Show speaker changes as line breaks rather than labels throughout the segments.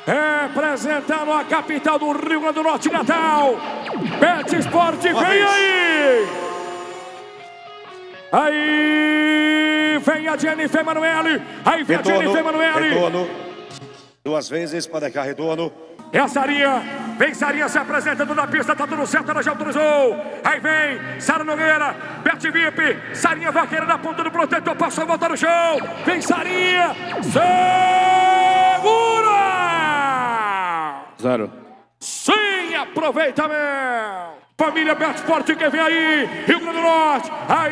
Representando a capital do Rio Grande do Norte, Natal. Bet Sport, vem aí! Aí vem a Jennifer Emanuele. Aí vem a Jennifer Emanuele.
Retorno. 2 vezes para cá, retorno.
É a Sarinha. Vem Sarinha se apresentando na pista, tá tudo certo, ela já autorizou. Aí vem Sara Nogueira, Bet VIP, Sarinha Vaqueira na ponta do protetor, passou a volta no chão. Vem Sarinha, segura!
0.
Sem aproveitamento. Família Bet Sport, quem vem aí? Rio Grande do Norte.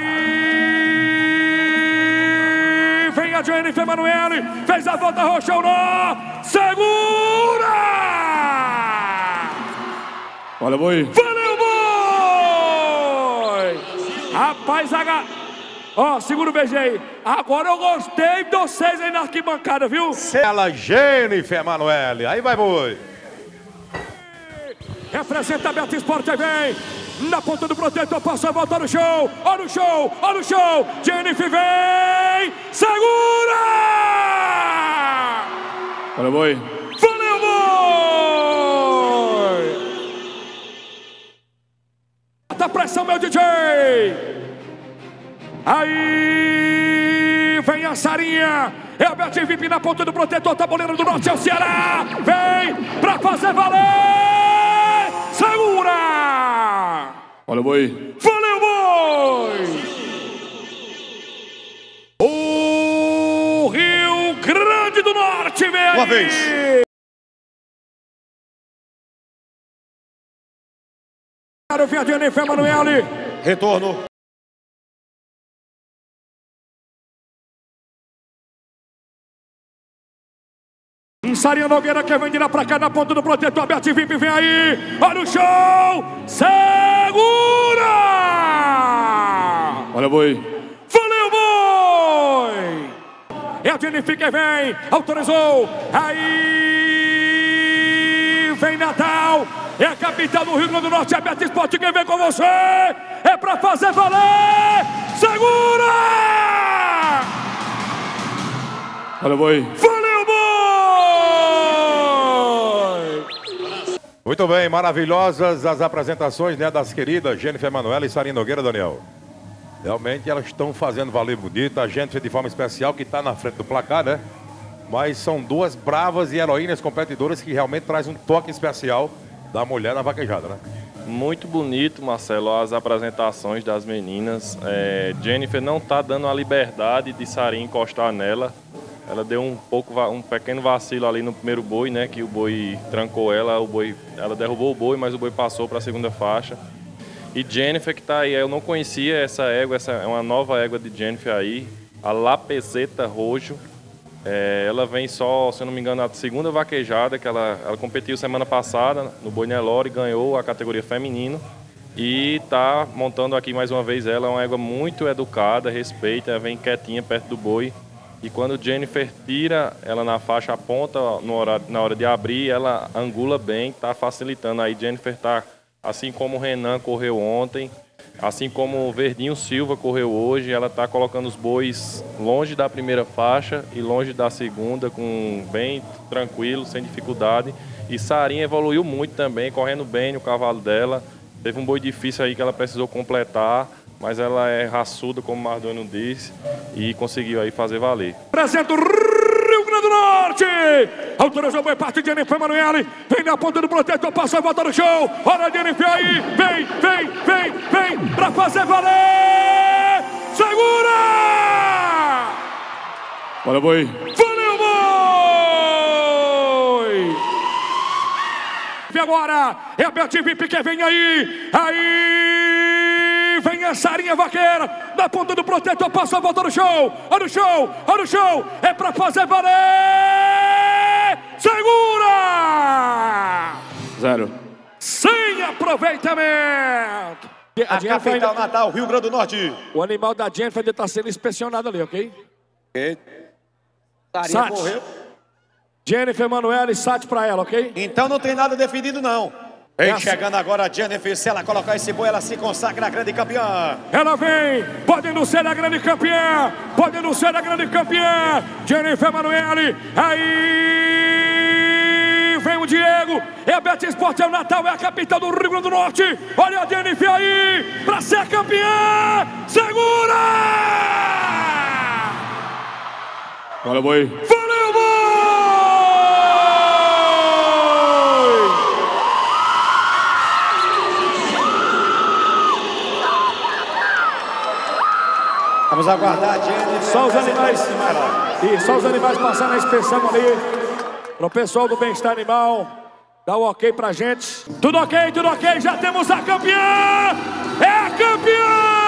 Aí vem a Jennifer Emanuele, fez a volta, roxou nó, segura!
Olha, boi.
Valeu, boi! Rapaz, ó, segura o BG aí. Agora eu gostei de vocês aí na arquibancada, viu?
Ela, Jennifer Emanuele. Aí vai, boi.
Representa a Bet Sport, aí vem. Na ponta do protetor, passa a volta no show. Olha o show, olha o show. Jennifer vem, segura!
Olha, boi.
Valeu, boi! Bota pressão, meu DJ! Aí vem a Sarinha. É a Bet VIP na ponta do protetor. Tabuleiro do Norte, é o Ceará. Vem pra fazer valer. Segura!
Olha, boi.
Valeu, boi! O Rio Grande do Norte vem aí.
Uma vez.
Vem a Jennifer Emanuele.
Retorno.
Sarinha Nogueira que vem de lá pra cá na ponta do protetor. Bet VIP vem aí. Olha o show. Segura!
Olha, boi.
Valeu, boi! É a Jennifer que vem. Autorizou. Aí vem Natal. É a capital do Rio Grande do Norte. É a Bet Sport que vem com você. É pra fazer valer. Segura!
Olha, boi.
Valeu, boi!
Muito bem, maravilhosas as apresentações, né, das queridas Jennifer Emanuele e Sarinha Nogueira, Daniel. Realmente elas estão fazendo valer bonito. A Jennifer de forma especial, que está na frente do placar, né? Mas são 2 bravas e heroínas competidoras que realmente trazem um toque especial da mulher na vaquejada, né?
Muito bonito, Marcelo, as apresentações das meninas. Jennifer não está dando a liberdade de Sarinha encostar nela. Ela deu um pequeno vacilo ali no primeiro boi, né? Que o boi trancou ela, ela derrubou o boi, mas o boi passou para a segunda faixa. E Jennifer que está aí, eu não conhecia essa égua, essa é uma nova égua de Jennifer aí, a Lapeseta Rojo. Ela vem só, se eu não me engano, a segunda vaquejada, que ela competiu semana passada no Boi Nelore, ganhou a categoria feminino. E está montando aqui mais uma vez ela, é uma égua muito educada, respeita, vem quietinha perto do boi. E quando Jennifer tira ela na faixa, aponta na hora de abrir, ela angula bem, está facilitando. Aí Jennifer está, assim como o Renan correu ontem, assim como o Verdinho Silva correu hoje, ela está colocando os bois longe da primeira faixa e longe da segunda, bem tranquilo, sem dificuldade. E Sarinha evoluiu muito também, correndo bem no cavalo dela. Teve um boi difícil aí que ela precisou completar, mas ela é raçuda, como o Mardônio disse, e conseguiu aí fazer valer.
Apresenta o Rio Grande do Norte. Autorizou o boi, parte de Jennifer Emanuele. Vem na ponta do protetor, passa a volta no show. Olha a Jennifer aí. Vem pra fazer valer. Segura!
Olha, boi.
Valeu, boi! E agora é a Bet VIP que vem aí. Aí vem a Sarinha Vaqueira. Na ponta do protetor, passa a volta no show. Olha o show, olha o show. É pra fazer valer. Segura!
0.
Sem aproveitamento.
A capital natal, Rio Grande do Norte.
O animal da Jennifer ainda está sendo inspecionado ali, ok?
Sarinha correu.
Jennifer Emanuele, sate pra ela, ok?
Então não tem nada definido, não. Vem chegando agora a Jennifer. Se ela colocar esse boi, ela se consagra a grande campeã.
Ela vem, pode não ser a grande campeã, pode não ser a grande campeã. Jennifer Emanuele, aí Diego. É a Bet Sport, é o Natal, é a capital do Rio Grande do Norte. Olha a Jennifer aí, pra ser campeã. Segura!
Valeu, boi.
Valeu, boi!
Vamos aguardar, Jennifer.
Só os animais. E só os animais passando a inspeção ali. Pro pessoal do bem-estar animal. Dá o ok pra gente. Tudo ok, já temos a campeã! É a campeã!